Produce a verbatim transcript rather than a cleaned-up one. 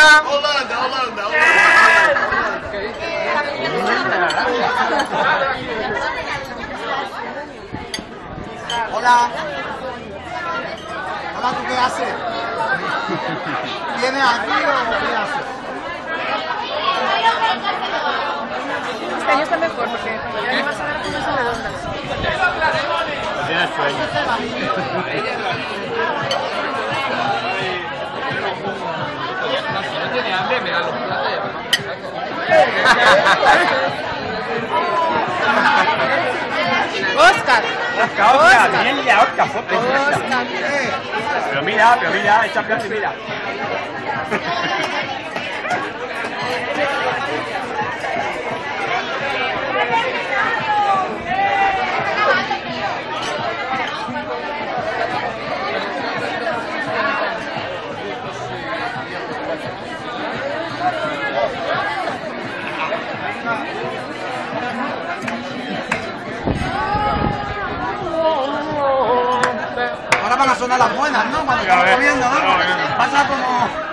Holanda. Holanda, Holanda, Holanda. Hola. Hola, ¿tú qué haces? ¿Vienes aquí o qué haces? Este año está mejor porque el año pasado era como son redondas. Tienes sueño. No tiene hambre, me da los platos. Oscar. Oscar, Oscar, bien ya, Oscar, ponte. Oscar. Pero mira, pero mira, echa plato y mira. Ahora van a sonar las buenas, ¿no? Cuando estamos comiendo, ¿no? Pasa como...